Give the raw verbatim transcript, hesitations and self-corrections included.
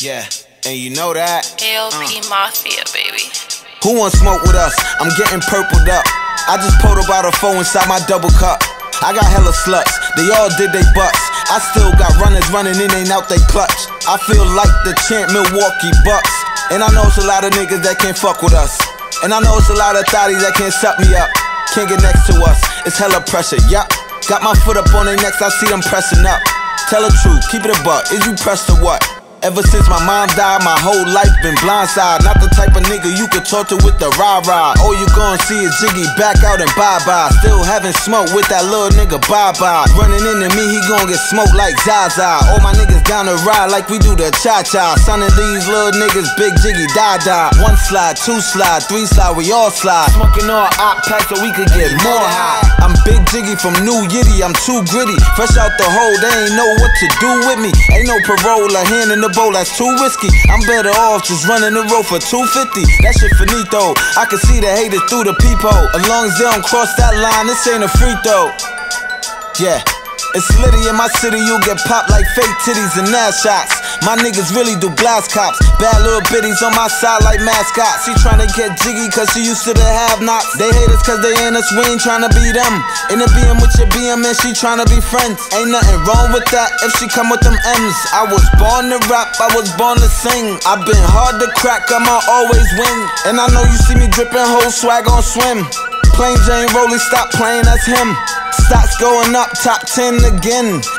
Yeah, and you know that A L P uh. Mafia, baby. Who want smoke with us? I'm getting purpled up. I just pulled about a four inside my double cup. I got hella sluts, they all did they butts. I still got runners running in and out they clutch. I feel like the champ Milwaukee Bucks. And I know it's a lot of niggas that can't fuck with us. And I know it's a lot of thotties that can't suck me up. Can't get next to us, it's hella pressure, yup. Got my foot up on their necks, I see them pressing up. Tell the truth, keep it a buck, is you pressed or what? Ever since my mom died, my whole life been blindside. Not the type of nigga you could talk to with the rah-rah. All you gon' see is Jiggy back out and bye-bye. Still having smoke with that little nigga bye-bye. Running into me, he gon' get smoked like Zaza. All my niggas down the ride like we do the cha-cha. Son of these little niggas, big Jiggy die-die. One slide, two slide, three slide, we all slide. Smoking all op packs so we could get more high. I'm Big Jiggy from New Yiddy, I'm too gritty. Fresh out the hole, they ain't know what to do with me. Ain't no parole or hand in the bowl, that's too risky. I'm better off just running the road for two fifty. That shit finito. I can see the haters through the peephole. As long as they don't cross that line, this ain't a free throw. Yeah, it's litty in my city, you get popped like fake titties and ass shots. My niggas really do blast cops. Bad little bitties on my side like mascots. She tryna get jiggy cause she used to the have-nots. They hate us cause they ain't us, we ain't tryna be them. In the B M with your B M and she tryna be friends. Ain't nothing wrong with that if she come with them M's. I was born to rap, I was born to sing. I've been hard to crack, I'ma always win. And I know you see me drippin', whole swag on swim. Plain Jane Rollie, stop playing, that's him. Stocks going up, top ten again.